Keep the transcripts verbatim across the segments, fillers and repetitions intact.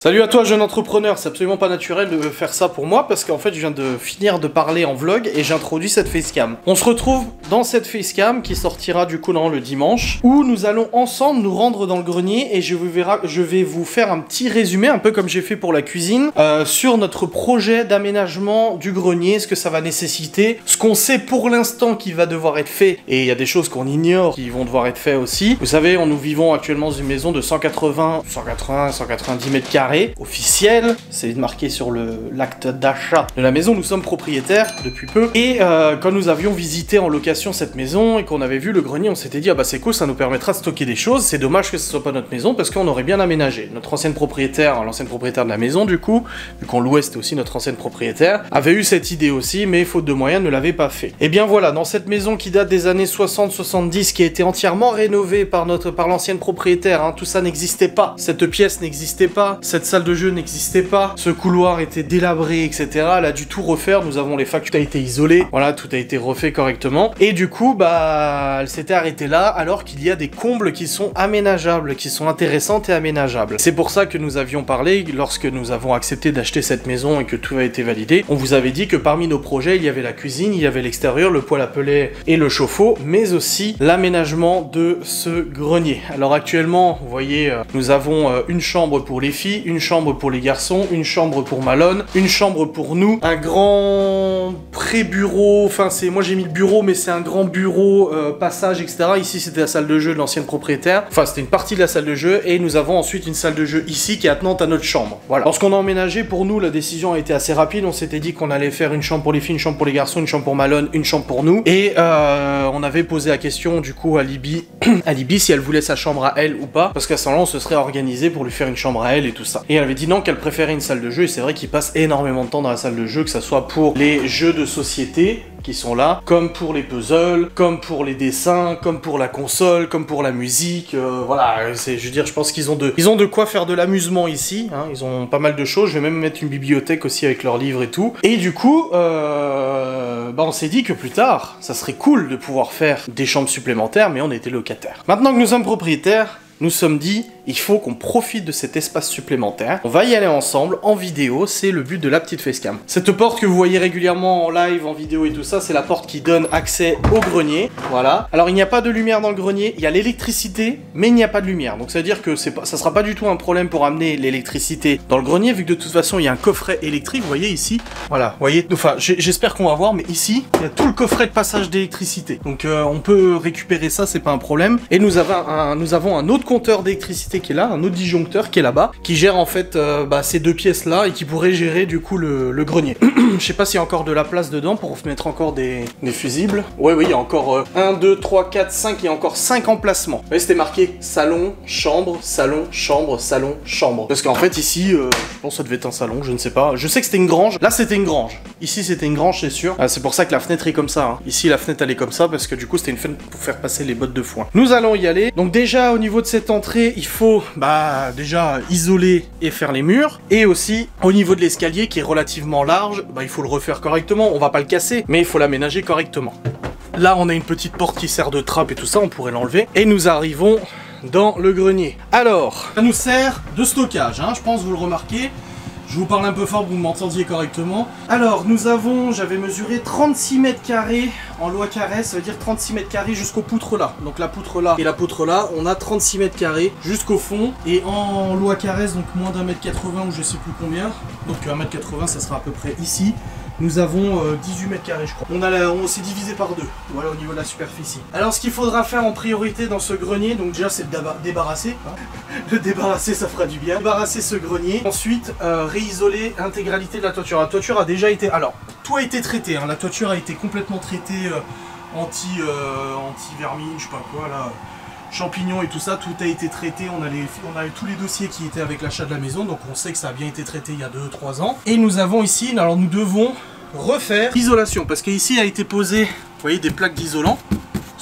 Salut à toi jeune entrepreneur, c'est absolument pas naturel de faire ça pour moi parce qu'en fait je viens de finir de parler en vlog et j'introduis cette facecam. On se retrouve dans cette facecam qui sortira du coup dans le dimanche où nous allons ensemble nous rendre dans le grenier et je, vous verra, je vais vous faire un petit résumé, un peu comme j'ai fait pour la cuisine, euh, sur notre projet d'aménagement du grenier, ce que ça va nécessiter, ce qu'on sait pour l'instant qui va devoir être fait et il y a des choses qu'on ignore qui vont devoir être faites aussi. Vous savez, nous vivons actuellement dans une maison de cent quatre-vingts, cent quatre-vingts, cent quatre-vingt-dix mètres carrés. Officiel, c'est marqué sur le l'acte d'achat de la maison, nous sommes propriétaires depuis peu et euh, quand nous avions visité en location cette maison et qu'on avait vu le grenier, on s'était dit ah bah c'est cool, ça nous permettra de stocker des choses, c'est dommage que ce soit pas notre maison parce qu'on aurait bien aménagé. Notre ancienne propriétaire, l'ancienne propriétaire de la maison du coup, vu qu'on louait c'était aussi notre ancienne propriétaire, avait eu cette idée aussi mais faute de moyens ne l'avait pas fait. Et bien voilà, dans cette maison qui date des années soixante soixante-dix, qui a été entièrement rénovée par notre par l'ancienne propriétaire, hein, tout ça n'existait pas, cette pièce n'existait pas, cette salle de jeu n'existait pas, ce couloir était délabré, et cetera. Elle a dû tout refaire, nous avons les factures, tout a été isolé, voilà, tout a été refait correctement. Et du coup, bah, elle s'était arrêtée là, alors qu'il y a des combles qui sont aménageables, qui sont intéressantes et aménageables. C'est pour ça que nous avions parlé, lorsque nous avons accepté d'acheter cette maison et que tout a été validé, on vous avait dit que parmi nos projets, il y avait la cuisine, il y avait l'extérieur, le poêle à pellets et le chauffe-eau, mais aussi l'aménagement de ce grenier. Alors actuellement, vous voyez, nous avons une chambre pour les filles, une chambre pour les garçons, une chambre pour Malone, une chambre pour nous, un grand pré-bureau, enfin c'est, moi j'ai mis le bureau mais c'est un grand bureau, euh, passage, et cetera. Ici c'était la salle de jeu de l'ancienne propriétaire, enfin c'était une partie de la salle de jeu et nous avons ensuite une salle de jeu ici qui est attenante à notre chambre. Voilà. Lorsqu'on a emménagé, pour nous la décision a été assez rapide, on s'était dit qu'on allait faire une chambre pour les filles, une chambre pour les garçons, une chambre pour Malone, une chambre pour nous et euh, on avait posé la question du coup à Libby, à Libby si elle voulait sa chambre à elle ou pas, parce qu'à ce moment-là on se serait organisé pour lui faire une chambre à elle et tout ça. Et elle avait dit non, qu'elle préférait une salle de jeu, et c'est vrai qu'il passe énormément de temps dans la salle de jeu, que ça soit pour les jeux de société qui sont là, comme pour les puzzles, comme pour les dessins, comme pour la console, comme pour la musique, euh, voilà, c'est, je veux dire, je pense qu'ils ont de, ils ont de quoi faire de l'amusement ici, hein, ils ont pas mal de choses, je vais même mettre une bibliothèque aussi avec leurs livres et tout, et du coup, euh, bah on s'est dit que plus tard, ça serait cool de pouvoir faire des chambres supplémentaires, mais on était locataires. Maintenant que nous sommes propriétaires, nous sommes dit, il faut qu'on profite de cet espace supplémentaire. On va y aller ensemble, en vidéo, c'est le but de la petite facecam. Cette porte que vous voyez régulièrement en live, en vidéo et tout ça, c'est la porte qui donne accès au grenier. Voilà. Alors il n'y a pas de lumière dans le grenier, il y a l'électricité, mais il n'y a pas de lumière. Donc ça veut dire que c'est pas, ça sera pas du tout un problème pour amener l'électricité dans le grenier, vu que de toute façon il y a un coffret électrique, vous voyez ici. Voilà, vous voyez, enfin j'espère qu'on va voir, mais ici, il y a tout le coffret de passage d'électricité. Donc euh, on peut récupérer ça, c'est pas un problème. Et nous avons un, nous avons un autre compteur d'électricité qui est là, un autre disjoncteur qui est là-bas, qui gère en fait euh, bah, ces deux pièces là et qui pourrait gérer du coup le, le grenier. Je sais pas s'il y a encore de la place dedans pour mettre encore des, des fusibles. Ouais, oui, il y a encore euh, un, deux, trois, quatre, cinq, il y a encore cinq emplacements. Vous voyez, c'était marqué salon, chambre, salon, chambre, salon, chambre. Parce qu'en fait ici, euh, je pense que ça devait être un salon, je ne sais pas. Je sais que c'était une grange. Là c'était une grange. Ici c'était une grange, c'est sûr. Ah, c'est pour ça que la fenêtre est comme ça. Hein. Ici la fenêtre elle est comme ça parce que du coup c'était une fenêtre pour faire passer les bottes de foin. Nous allons y aller. Donc déjà au niveau de cette entrée, il faut bah déjà isoler et faire les murs, et aussi au niveau de l'escalier qui est relativement large, bah il faut le refaire correctement, on va pas le casser, mais il faut l'aménager correctement. Là on a une petite porte qui sert de trappe et tout ça, on pourrait l'enlever, et nous arrivons dans le grenier. Alors, ça nous sert de stockage, hein, je pense vous le remarquez. Je vous parle un peu fort pour que vous m'entendiez correctement. Alors, nous avons, j'avais mesuré trente-six mètres carrés en loi carrée, ça veut dire trente-six mètres carrés jusqu'aux poutres là. Donc la poutre là et la poutre là, on a trente-six mètres carrés jusqu'au fond. Et en loi carrée, donc moins d'un mètre quatre-vingts ou je sais plus combien. Donc un mètre quatre-vingts, ça sera à peu près ici. Nous avons euh, dix-huit mètres carrés, je crois. On, a la, on s'est divisé par deux, voilà, au niveau de la superficie. Alors, ce qu'il faudra faire en priorité dans ce grenier, donc déjà, c'est de débarrasser. Hein. Le débarrasser, ça fera du bien. Débarrasser ce grenier. Ensuite, euh, réisoler l'intégralité de la toiture. La toiture a déjà été... Alors, tout a été traité. Hein. La toiture a été complètement traitée euh, anti, euh, anti-vermine, je sais pas quoi, là... champignons et tout ça, tout a été traité, on a, les, on a eu tous les dossiers qui étaient avec l'achat de la maison, donc on sait que ça a bien été traité il y a deux trois ans. Et nous avons ici, alors nous devons refaire l'isolation, parce qu'ici a été posé, vous voyez, des plaques d'isolant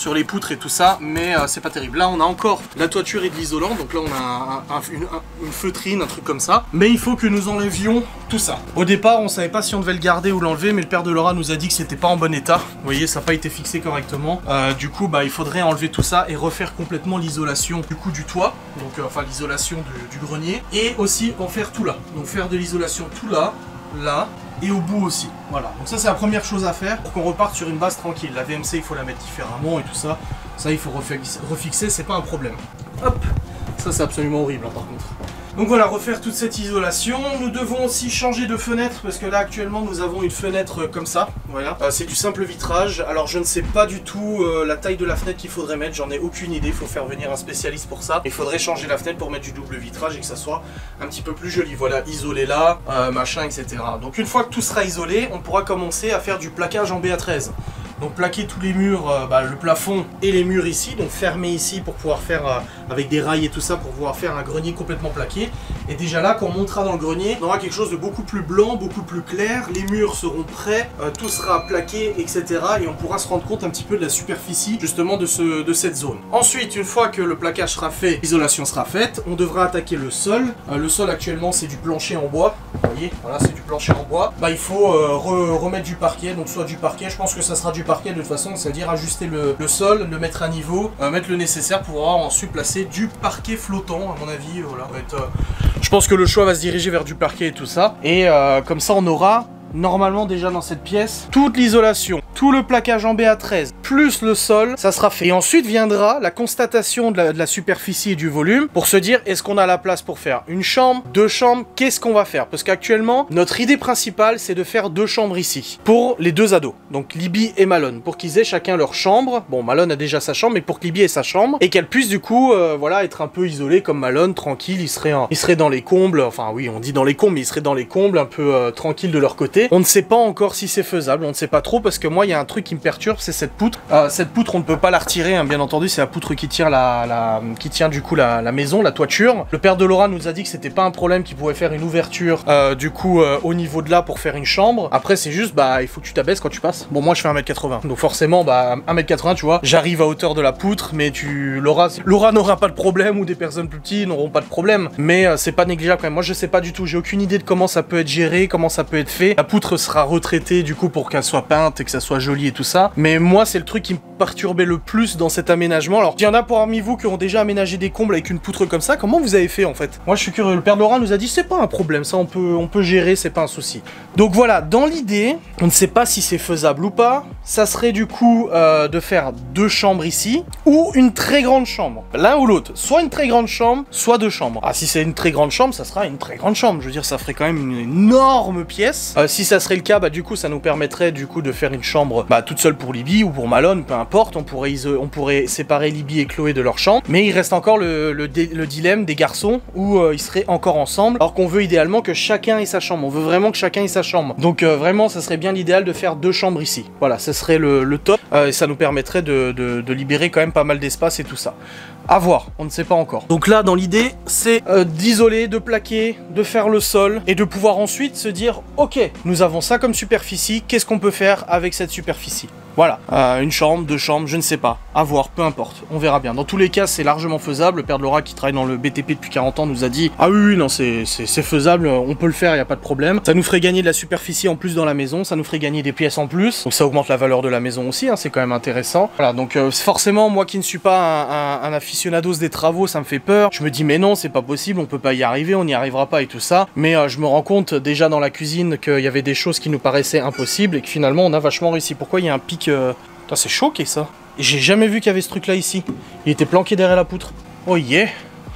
sur les poutres et tout ça, mais euh, c'est pas terrible. Là on a encore la toiture et de l'isolant, donc là on a un, un, une, un, une feutrine, un truc comme ça, mais il faut que nous enlevions tout ça. Au départ on savait pas si on devait le garder ou l'enlever, mais le père de Laura nous a dit que c'était pas en bon état. Vous voyez, ça n'a pas été fixé correctement. Euh, du coup bah il faudrait enlever tout ça et refaire complètement l'isolation du coup du toit, donc euh, enfin l'isolation du, du grenier, et aussi en faire tout là, donc faire de l'isolation tout là, là et au bout aussi. Voilà, donc ça c'est la première chose à faire pour qu'on reparte sur une base tranquille. La V M C il faut la mettre différemment et tout ça, ça il faut refixer, c'est pas un problème. Hop, ça c'est absolument horrible hein, par contre. Donc voilà, refaire toute cette isolation. Nous devons aussi changer de fenêtre parce que là actuellement nous avons une fenêtre comme ça. Voilà, euh, c'est du simple vitrage. Alors je ne sais pas du tout euh, la taille de la fenêtre qu'il faudrait mettre, j'en ai aucune idée. Il faut faire venir un spécialiste pour ça. Il faudrait changer la fenêtre pour mettre du double vitrage et que ça soit un petit peu plus joli. Voilà, isolé là, euh, machin, et cetera. Donc une fois que tout sera isolé, on pourra commencer à faire du plaquage en B A treize. Donc plaquer tous les murs, euh, bah, le plafond et les murs ici, donc fermer ici pour pouvoir faire euh, avec des rails et tout ça pour pouvoir faire un grenier complètement plaqué. Et déjà là, quand on montera dans le grenier, on aura quelque chose de beaucoup plus blanc, beaucoup plus clair, les murs seront prêts, euh, tout sera plaqué, et cetera. Et on pourra se rendre compte un petit peu de la superficie justement de, ce, de cette zone. Ensuite, une fois que le plaquage sera fait, l'isolation sera faite, on devra attaquer le sol. Euh, le sol actuellement c'est du plancher en bois, vous voyez, voilà c'est du plancher en bois. Bah, il faut euh, re remettre du parquet, donc soit du parquet, je pense que ça sera du parquet de toute façon, c'est-à-dire ajuster le, le sol, le mettre à niveau, euh, mettre le nécessaire pour pouvoir ensuite placer du parquet flottant, à mon avis. Voilà, va être, euh... je pense que le choix va se diriger vers du parquet et tout ça. Et euh, comme ça, on aura normalement déjà dans cette pièce toute l'isolation, tout le plaquage en B A treize, plus le sol, ça sera fait. Et ensuite viendra la constatation de la, de la superficie et du volume pour se dire est-ce qu'on a la place pour faire une chambre, deux chambres, qu'est-ce qu'on va faire? Parce qu'actuellement, notre idée principale, c'est de faire deux chambres ici, pour les deux ados, donc Libby et Malone, pour qu'ils aient chacun leur chambre. Bon, Malone a déjà sa chambre, mais pour que Libby ait sa chambre, et qu'elle puisse du coup, euh, voilà, être un peu isolée comme Malone, tranquille, il serait, un, il serait dans les combles, enfin oui, on dit dans les combles, mais il serait dans les combles, un peu euh, tranquille de leur côté. On ne sait pas encore si c'est faisable, on ne sait pas trop, parce que moi, il y a un truc qui me perturbe, c'est cette poutre. Euh, cette poutre, on ne peut pas la retirer, hein, bien entendu, c'est la poutre qui tient la, la qui tient du coup la, la maison, la toiture. Le père de Laura nous a dit que c'était pas un problème, qu'il pouvait faire une ouverture euh, du coup euh, au niveau de là pour faire une chambre. Après, c'est juste, bah, il faut que tu t'abaisses quand tu passes. Bon, moi, je fais un mètre quatre-vingts, donc forcément, bah, un mètre quatre-vingts, tu vois, j'arrive à hauteur de la poutre, mais tu, Laura, Laura n'aura pas de problème, ou des personnes plus petites n'auront pas de problème, mais euh, c'est pas négligeable quand même. Moi, je sais pas du tout, j'ai aucune idée de comment ça peut être géré, comment ça peut être fait. La poutre sera retraitée du coup pour qu'elle soit peinte et que ça soit joli et tout ça. Mais moi, c'est le truc qui me perturbait le plus dans cet aménagement. Alors, il y en a parmi vous qui ont déjà aménagé des combles avec une poutre comme ça. Comment vous avez fait en fait? Moi, je suis curieux. Le père de Laura nous a dit c'est pas un problème, ça on peut, on peut gérer, c'est pas un souci. Donc voilà, dans l'idée, on ne sait pas si c'est faisable ou pas. Ça serait du coup euh, de faire deux chambres ici ou une très grande chambre. L'un ou l'autre. Soit une très grande chambre, soit deux chambres. Ah, si c'est une très grande chambre, ça sera une très grande chambre. Je veux dire, ça ferait quand même une énorme pièce. Euh, si ça serait le cas, bah du coup, ça nous permettrait du coup de faire une chambre bah, toute seule pour Libby ou pour Malone, peu importe. On pourrait, on pourrait séparer Libby et Chloé de leur chambre. Mais il reste encore le, le, le dilemme des garçons où euh, ils seraient encore ensemble. Alors qu'on veut idéalement que chacun ait sa chambre. On veut vraiment que chacun ait sa chambre. Donc euh, vraiment, ça serait bien l'idéal de faire deux chambres ici. Voilà, ce serait le, le top. Euh, et ça nous permettrait de, de, de libérer quand même pas mal d'espace et tout ça. À voir, on ne sait pas encore. Donc là, dans l'idée, c'est euh, d'isoler, de plaquer, de faire le sol et de pouvoir ensuite se dire ok, nous avons ça comme superficie, qu'est-ce qu'on peut faire avec cette superficie? Voilà, euh, une chambre, deux chambres, je ne sais pas, à voir, peu importe, on verra bien. Dans tous les cas, c'est largement faisable. Le père de Laura qui travaille dans le B T P depuis quarante ans nous a dit ah oui, oui, non, c'est faisable, on peut le faire, il n'y a pas de problème. Ça nous ferait gagner de la superficie en plus dans la maison, ça nous ferait gagner des pièces en plus, donc ça augmente la valeur de la maison aussi, hein, c'est quand même intéressant. Voilà, donc euh, forcément, moi qui ne suis pas un, un, un aficionados des travaux, ça me fait peur. Je me dis mais non, c'est pas possible, on peut pas y arriver, on n'y arrivera pas et tout ça. Mais euh, je me rends compte déjà dans la cuisine qu'il y avait des choses qui nous paraissaient impossibles et que finalement on a vachement réussi. Pourquoi il y a un pic euh... c'est choqué ça. J'ai jamais vu qu'il y avait ce truc là ici. Il était planqué derrière la poutre. Oh yeah.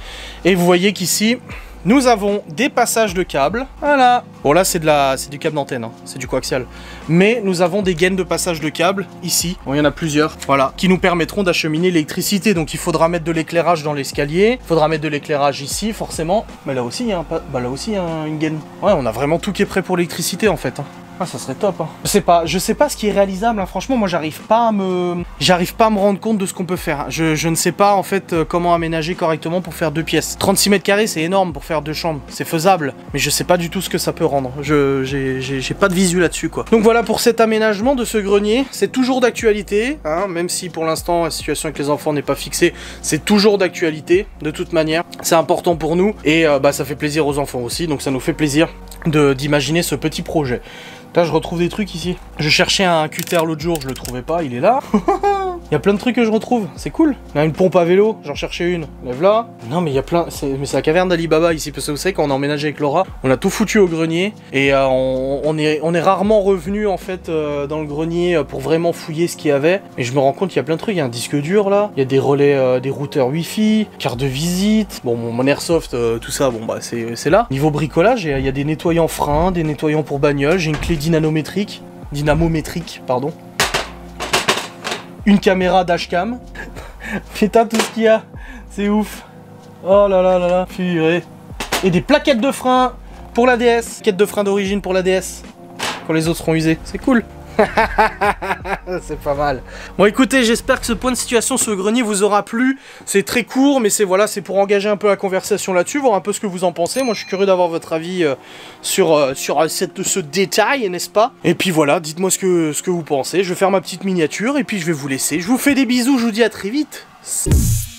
Et vous voyez qu'ici, nous avons des passages de câbles. Voilà. Bon là c'est de la, c'est du câble d'antenne, hein. C'est du coaxial. Mais nous avons des gaines de passage de câbles ici. Bon, il y en a plusieurs. Voilà. Qui nous permettront d'acheminer l'électricité. Donc il faudra mettre de l'éclairage dans l'escalier. Il faudra mettre de l'éclairage ici forcément. Mais là aussi il y a un, bah, là aussi il y a une gaine. Ouais, on a vraiment tout qui est prêt pour l'électricité en fait. Hein. Ah, ça serait top, hein. Je sais pas, je sais pas ce qui est réalisable, hein. Franchement, moi j'arrive pas à me... J'arrive pas à me rendre compte de ce qu'on peut faire. Je, je ne sais pas en fait euh, comment aménager correctement pour faire deux pièces. trente-six mètres carrés, c'est énorme pour faire deux chambres. C'est faisable, mais je sais pas du tout ce que ça peut rendre. Je j'ai pas de visu là-dessus, quoi. Donc voilà pour cet aménagement de ce grenier. C'est toujours d'actualité, hein, même si pour l'instant la situation avec les enfants n'est pas fixée. C'est toujours d'actualité, de toute manière. C'est important pour nous et euh, bah, ça fait plaisir aux enfants aussi, donc ça nous fait plaisir d'imaginer ce petit projet. Là, je retrouve des trucs ici. Je cherchais un cutter l'autre jour, je le trouvais pas, il est là. Il y a plein de trucs que je retrouve, c'est cool. Il y a une pompe à vélo, j'en cherchais une. Lève là. Non, mais il y a plein. Mais c'est la caverne d'Alibaba ici, parce que vous savez, quand on a emménagé avec Laura, on a tout foutu au grenier. Et euh, on, on, est, on est rarement revenu en fait euh, dans le grenier pour vraiment fouiller ce qu'il y avait. Et je me rends compte qu'il y a plein de trucs. Il y a un disque dur là, il y a des relais, euh, des routeurs Wi-Fi, carte de visite. Bon, mon, mon airsoft, euh, tout ça, bon bah c'est là. Niveau bricolage, il y a des nettoyants freins, des nettoyants pour bagnole. J'ai une clé dynamométrique. Dynamométrique, pardon. Une caméra dashcam. Putain, tout ce qu'il y a. C'est ouf. Oh là là là là. Purée. Et des plaquettes de frein pour la D S. Plaquettes de frein d'origine pour la D S. Quand les autres seront usées. C'est cool. C'est pas mal. Bon écoutez, j'espère que ce point de situation sur le grenier vous aura plu. C'est très court, mais c'est voilà, c'est pour engager un peu la conversation là-dessus, voir un peu ce que vous en pensez. Moi je suis curieux d'avoir votre avis euh, sur, euh, sur euh, cette, ce détail, n'est-ce pas? Et puis voilà, dites-moi ce que, ce que vous pensez. Je vais faire ma petite miniature et puis je vais vous laisser. Je vous fais des bisous, je vous dis à très vite.